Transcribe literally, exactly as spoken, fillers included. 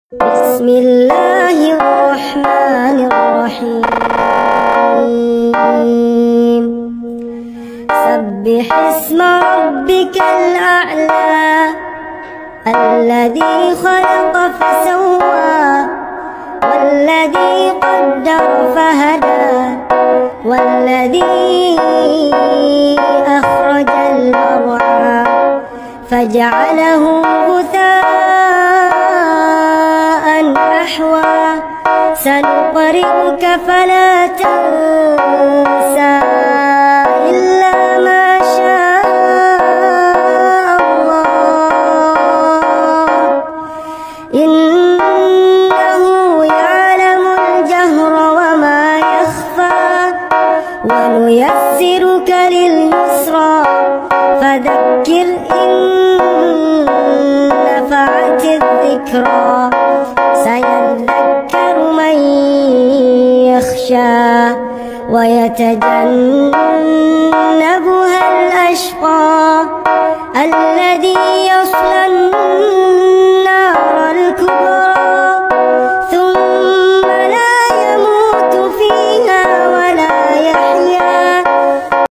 بسم الله الرحمن الرحيم. سبح اسم ربك الأعلى الذي خلق فسوى والذي قدر فهدى والذي أخرج المرعى فجعله غثاء أحوى. سنقرئك فلا تنسى إلا ما شاء الله إنه يعلم الجهر وما يخفى. ونيسرك لليسرى فذكر إن نفعت الذكرى. سيذكر من يخشى ويتجنبها الأشقى